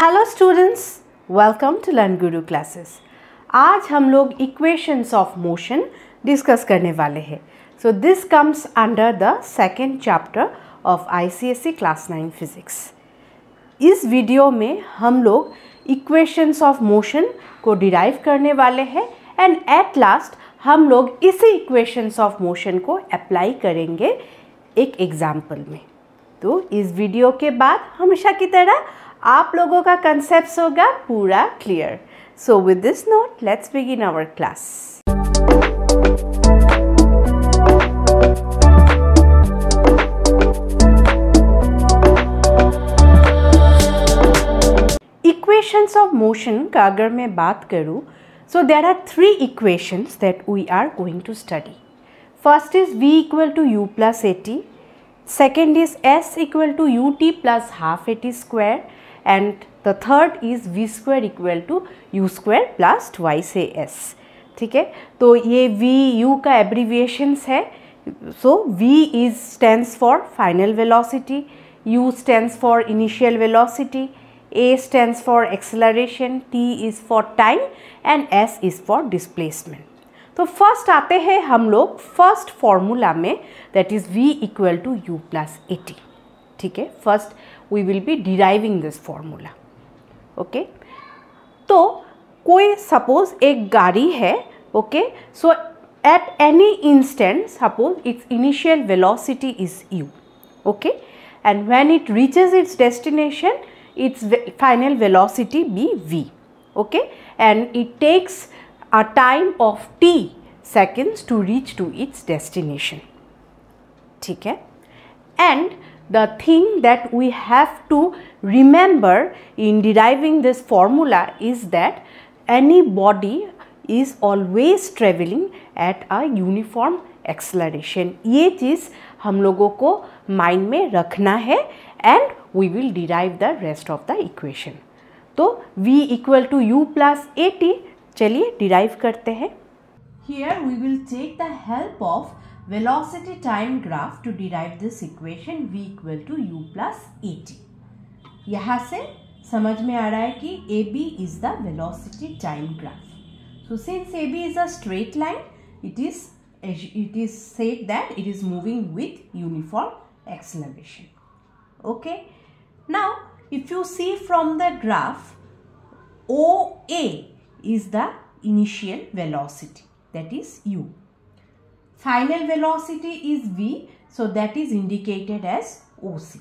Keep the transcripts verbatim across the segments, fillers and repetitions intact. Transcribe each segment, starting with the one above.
Hello students, welcome to learn guru classes. आज हम लोग इक्वेशंस ऑफ मोशन डिस्कस करने वाले हैं। So this comes under the second chapter of ICSE class nine physics. इस video में हम लोग इक्वेशंस ऑफ मोशन को डिराइव करने वाले हैं एंड एट लास्ट हम लोग इसी इक्वेशंस ऑफ मोशन को अप्लाई करेंगे एक एग्जाम्पल में। तो इस वीडियो के बाद हमेशा की तरह आप लोगों का कंसेप्ट होगा पूरा clear. So with this note let's begin our class. Equations of motion का अगर मैं बात करूं, so there are three equations that we are going to study. First is v equal to u plus a t, second is s equal to ut plus half at square, and the third is v square equal to u square plus twice as। ठीक है, तो ये v u का abbreviations है। so v is stands for final velocity, u stands for initial velocity, a stands for acceleration, t is for time and s is for displacement। तो first आते हैं हम लोग फर्स्ट फॉर्मूला में, that is v equal to u plus a t. ठीक है, first we will be deriving this formula. Okay, तो कोई सपोज एक गाड़ी है, okay, so at any instant suppose its initial velocity is u, okay, and when it reaches its destination its final velocity be v, okay, and it takes a time of t seconds to reach to its destination। ठीक है, and the thing that we have to remember in deriving this formula is that any body is always traveling at a uniform acceleration। ये चीज़ हम लोगों को mind में रखना है and we will derive the rest of the equation। तो v equal to u plus a t चलिए derive करते हैं। Here we will take the help of velocity time graph to derive this equation v equal to u plus at। यहाँ से समझ में आ रहा है कि A B is the velocity time graph। So since A B is a straight line, it is it is said that it is moving with uniform acceleration। Okay, now if you see from the graph, O A is the initial velocity, that is u. Final velocity is v, so that is indicated as O C।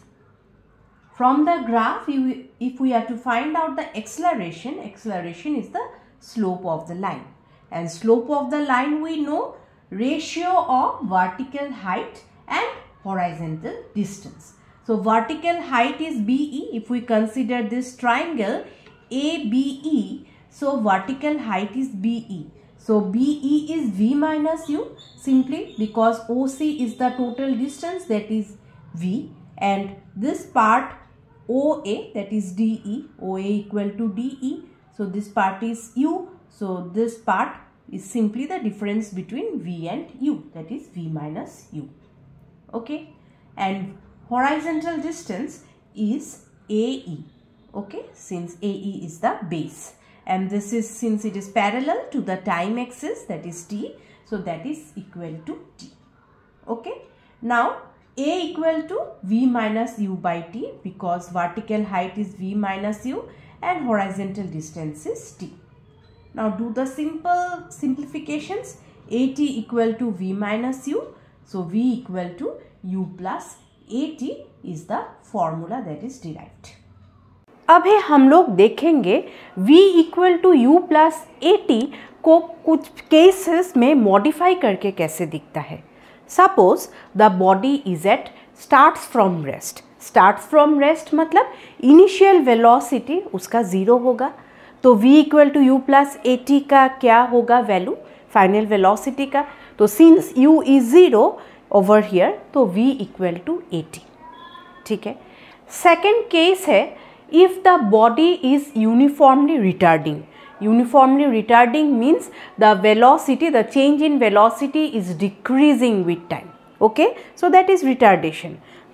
From the graph, you, if we are to find out the acceleration, acceleration is the slope of the line, and slope of the line we know ratio of vertical height and horizontal distance। So vertical height is B E. If we consider this triangle A B E, so vertical height is B E. So B E is V minus U, simply because O C is the total distance, that is V, and this part O A, that is D E, O A equal to D E, so this part is U, so this part is simply the difference between V and U, that is V minus U. Okay, and horizontal distance is A E, okay, since A E is the base, and this is since it is parallel to the time axis, that is t, so that is equal to t। Okay, now A equal to v minus u by t, because vertical height is v minus u and horizontal distance is t। Now do the simple simplifications। At equal to v minus u, so v equal to u plus at is the formula that is derived। अभी हम लोग देखेंगे v equal to u plus a t को कुछ cases में modify करके कैसे दिखता है। Suppose the body is at starts from rest. Starts from rest मतलब इनिशियल वेलोसिटी उसका ज़ीरो होगा, तो v equal to u plus a t का क्या होगा वैल्यू, फाइनल वेलोसिटी का। तो since u is zero over here, तो v equal to a t. ठीक है, सेकेंड केस है if the body is uniformly retarding। Uniformly retarding means the velocity, the change in velocity is decreasing with time। Okay, so that is retardation।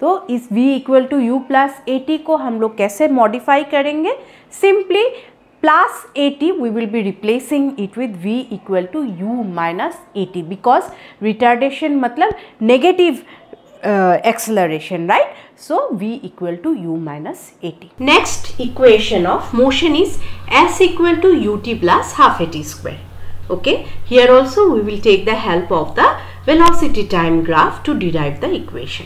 तो इस v equal to u plus a t को हम लोग कैसे modify करेंगे? Simply plus a t we will be replacing it with v equal to u minus a t, because retardation मतलब negative acceleration, right? So v equal to u minus at. Next equation of motion is s equal to ut plus half at square. Okay, here also we will take the help of the velocity time graph to derive the equation.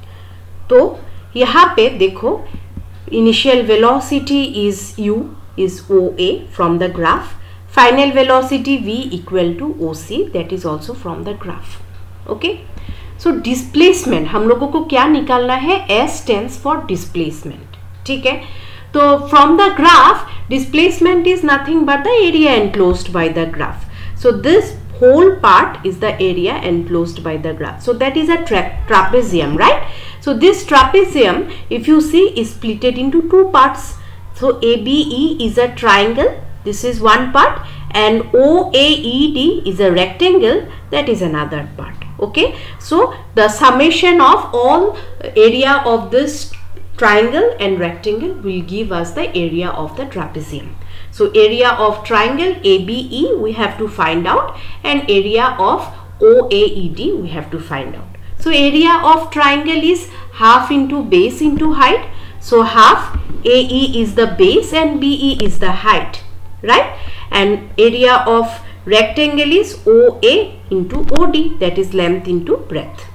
तो यहाँ पे देखो, initial velocity is u is oa from the graph, final velocity v equal to oc, that is also from the graph. Okay. So so, displacement हम लोगों को क्या निकालना है? S stands फॉर डिस्प्लेसमेंट, ठीक है? तो from the graph displacement is nothing but the area enclosed by the graph. So this whole part is the area enclosed by the graph. So that is a tra trapezium, right? So this trapezium, if you see, is splitted into two parts. So A B E is a triangle, this is one part, and O A E D is a rectangle, that is another part. Okay, so the summation of all area of this triangle and rectangle will give us the area of the trapezium. So area of triangle A B E we have to find out, and area of O A E D we have to find out. So area of triangle is half into base into height. So half A E is the base and B E is the height, right? And area of rectangle is O A into O D, that is length into breadth,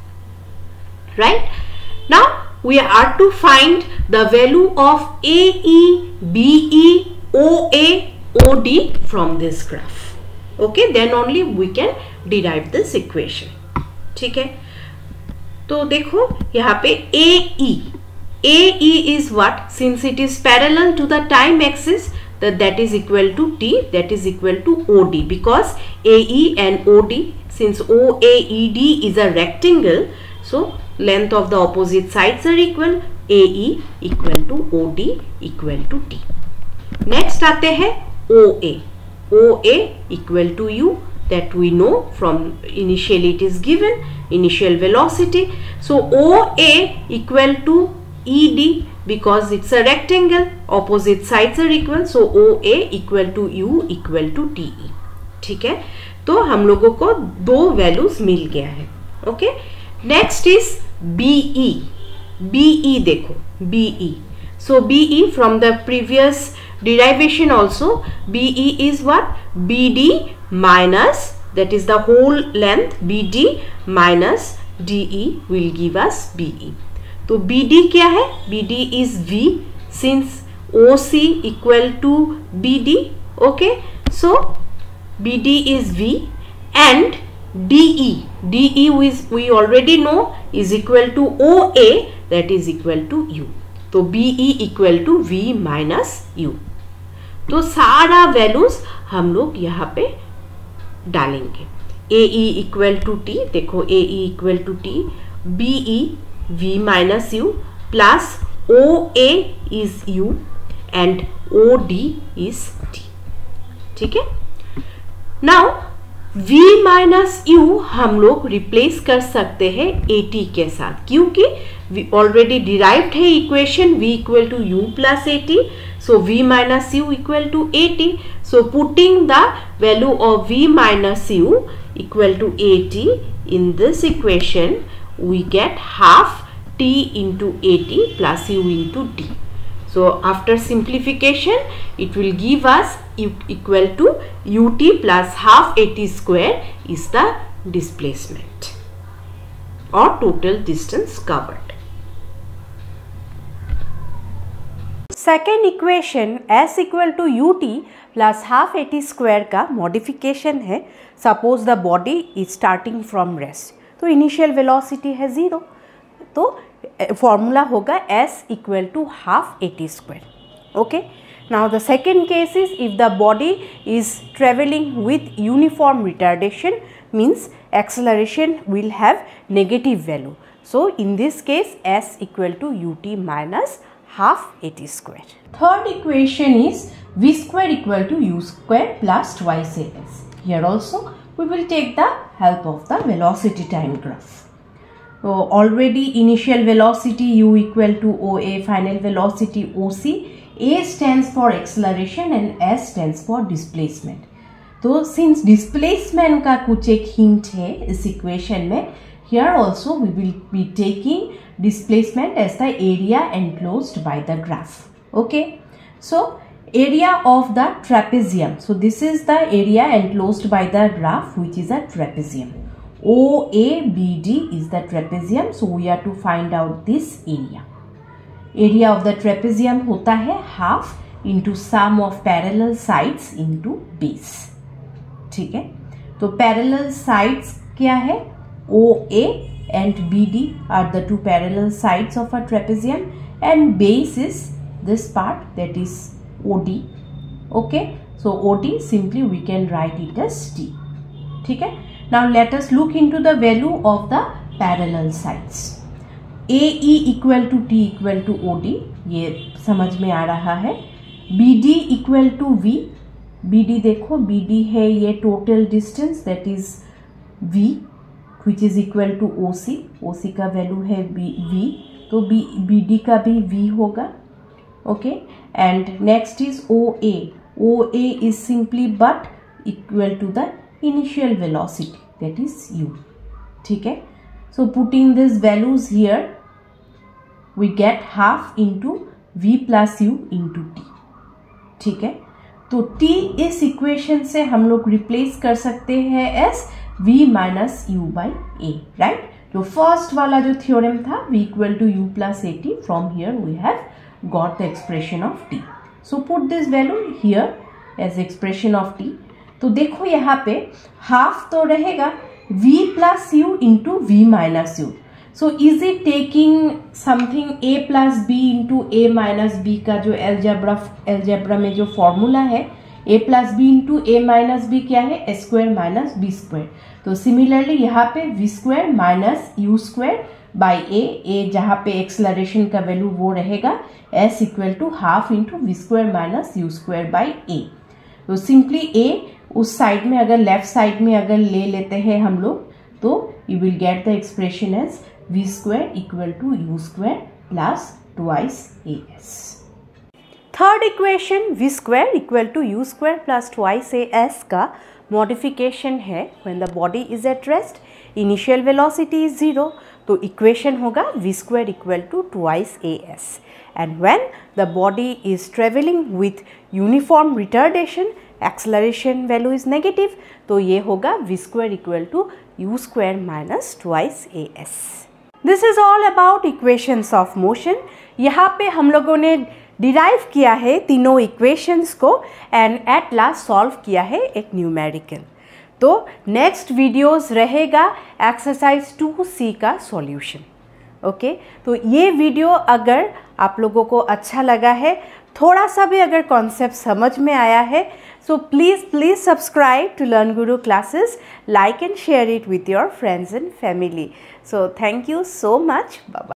right? Now we are to find the value of A E, B E, O A, O D from this graph. Okay, then only we can derive this equation. ठीक है? तो देखो यहाँ पे A E, A E is what? Since it is parallel to the time axis, that that is equal to t, that is equal to O D, because A E and O D, since O A E D is a rectangle, so length of the opposite sides are equal. A E equal to O D equal to t. Next आते हैं O A. O A equal to u, that we know from initially it is given initial velocity. So O A equal to E D, because it's a rectangle, opposite sides are equal, so O A equal to u equal to T E. ठीक है? तो हम लोगों को दो values मिल गया है. Okay, next is B E. B E देखो, B E. So B E from the previous derivation also, B E is what? B D minus, that is the whole length, B D minus D E will give us B E. तो B D क्या है? B D is V, since O C equal to B D. Okay, so B D is V, and D E, D E is we already know is equal to O A, that is equal to U. तो B E equal to V minus U. तो सारा values हम लोग यहाँ पे डालेंगे. A E equal to T, देखो A E equal to T, B E V minus U, plus O A is U and O D is T. ठीक है? Now V minus U हम लोग रिप्लेस कर सकते हैं A T के साथ, क्योंकि ऑलरेडी डिराइव्ड है equation V equal to U plus A T. So V minus U equal to A T. So putting the value of V minus U equal to A T in this equation, we get half T into A T plus U into D. So after simplification, it will give us U equal to U T plus half A T square is the displacement or total distance covered. Second equation S equal to U T plus half A T square का modification है. Suppose the body is starting from rest, तो initial velocity है zero, तो formula होगा S equal to half A T square. Okay. Now the second case is if the body is traveling with uniform retardation, means acceleration will have negative value. So in this case S equal to U T minus half A T square. Third equation is V square equal to U square plus twice A S. Here also we will take the help of the velocity time graph. already initial velocity u equal to oa, final velocity oc, a stands for acceleration and s stands for displacement. तो since displacement का कुछ एक hint है इस equation में, here also we will be taking displacement as the area enclosed by the graph. Okay, so area of the trapezium. So this is the area enclosed by the graph, which is a trapezium. O A B D is the trapezium. So we have to find out this area. Area of the trapezium होता है half into sum of parallel sides into base. ठीक है, तो parallel sides क्या है? O A and B D are the two parallel sides of a trapezium, and base is this part, that is O D. Okay, so O D simply we can write it as T. ठीक है, now let us look into the value of the parallel sides. A E equal to T equal to O D, ये समझ में आ रहा है. B D equal to V, B D देखो, B D है ये total distance, that is V, which is equal to O C. O C का value है B, V, तो B, B D का भी V होगा. Okay, and next is O A. O A is simply but equal to the initial velocity, that is u. ठीक है, so putting these values here we get half into v plus u into t. ठीक है, तो t इस equation से हम लोग replace कर सकते हैं as v minus u by a, right. जो फर्स्ट वाला जो थ्योरम था v equal to u plus a t, from here we have got the expression of t. So put this value here as expression of t. तो देखो यहाँ पे half तो रहेगा v plus u into v minus u. So is it taking something a plus b into a minus b का जो algebra algebra में जो formula है, a plus b into a minus b क्या है? a square minus b square. तो similarly यहाँ पे v square minus u square by a, a जहाँ पे एक्सलरेशन का वैल्यू वो रहेगा s equal to half into v square minus u square by a. तो सिंपली ए उस साइड में अगर लेफ्ट साइड में अगर ले लेते हैं हम लोग, तो you will get the expression as v square equal to u square plus twice a s. Third equation v square equal to u square plus twice a s का मॉडिफिकेशन है. When the body is at rest, initial velocity is zero, तो equation होगा v square equal to twice a s. And when the body is travelling with uniform retardation, acceleration value is negative, तो ये होगा v square equal to u square minus twice a s. This is all about equations of motion. यहाँ पे हम लोगों ने derive किया है तीनों इक्वेशंस को एंड एट लास्ट सॉल्व किया है एक न्यूमेरिकल. तो नेक्स्ट वीडियोस रहेगा एक्सरसाइज टू सी का सॉल्यूशन. ओके, तो ये वीडियो अगर आप लोगों को अच्छा लगा है, थोड़ा सा भी अगर कॉन्सेप्ट समझ में आया है, so please please subscribe to learn guru classes, like and share it with your friends and family. So thank you so much. Bye bye.